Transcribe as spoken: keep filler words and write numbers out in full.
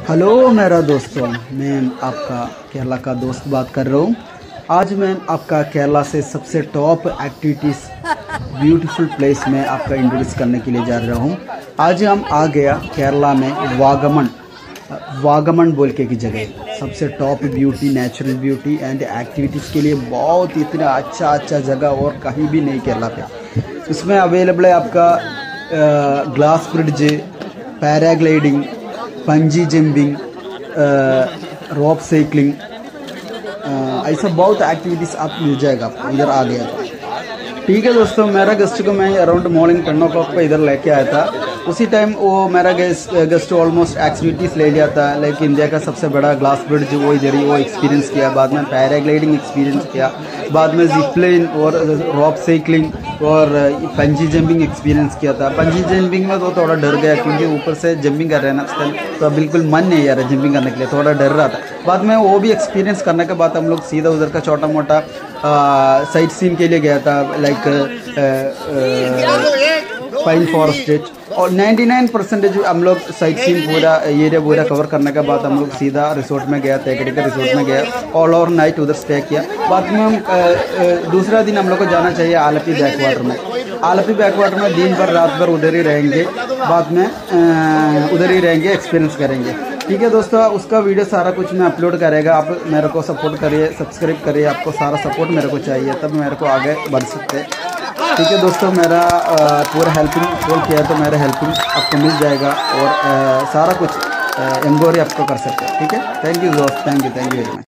Hello मेरा दोस्तों, मैं आपका केरला का दोस्त बात कर रहा हूँ। आज मैं आपका केरला से सबसे टॉप एक्टिविटीज़ ब्यूटीफुल प्लेस में आपका इंट्रोड्यूस करने के लिए जा रहा हूँ। आज हम आ गया केरला में वागमन वागमन बोल के की जगह, सबसे top beauty, natural beauty and activities के लिए बहुत इतना अच्छा अच्छा जगह और कहीं भी नहीं केरला पे। उसमें अवेलेबल है आपका glass bridge, paragliding, bungee jumping, rope cycling, ऐसा बहुत एक्टिविटीज़ आप मिल जाएगा आपको इधर आ गया तो। ठीक है दोस्तों, मेरा गेस्ट को मैं around morning ten o'clock पर इधर लेके आया था। उसी टाइम वो मेरा गेस्ट गेस्ट ऑलमोस्ट एक्टिविटीज़ ले लिया था, लाइक इंडिया का सबसे बड़ा ग्लास ब्रिड्ज वो इधर ही वो एक्सपीरियंस किया, बाद में पैराग्लाइडिंग एक्सपीरियंस किया, बाद में जिपलाइन और रॉप साइकिलिंग और पंजी जंपिंग एक्सपीरियंस किया था। पंजी जंपिंग में तो थोड़ा डर गया क्योंकि ऊपर से जंपिंग कर रहे हैं ना उस टाइम, तो बिल्कुल मन नहीं आ रहा जंपिंग करने के लिए, थोड़ा डर रहा था। बाद में वो भी एक्सपीरियंस करने के बाद हम लोग सीधा उधर का छोटा मोटा साइट सीन के लिए गया था, लाइक पाइन फॉरेस्ट, और निन्यानवे परसेंटेज हम लोग साइट सीन पूरा एरिया पूरा कवर करने के बाद हम लोग सीधा रिसोर्ट में गया, तेकड़ी का रिसोर्ट में गया, ऑल ओवर नाइट उधर स्टे किया। बाद में हम दूसरा दिन हम लोग को जाना चाहिए आलपी बैक वाटर में। आलपी बैक वाटर में दिन भर रात भर उधर ही रहेंगे, बाद में उधर ही रहेंगे, एक्सपीरियंस करेंगे। ठीक है दोस्तों, उसका वीडियो सारा कुछ मैं अपलोड करेगा, आप मेरे को सपोर्ट करिए, सब्सक्राइब करिए, आपको सारा सपोर्ट मेरे को चाहिए, तब मेरे को आगे बढ़ सकते हैं। ठीक है दोस्तों, मेरा पूरा हेल्पिंग कॉल किया तो मेरा हेल्पिंग आपको मिल जाएगा और आ, सारा कुछ एम्ब्रॉयडरी आपको कर सकते हैं। ठीक है, थैंक यू दोस्त, thank you thank you very much.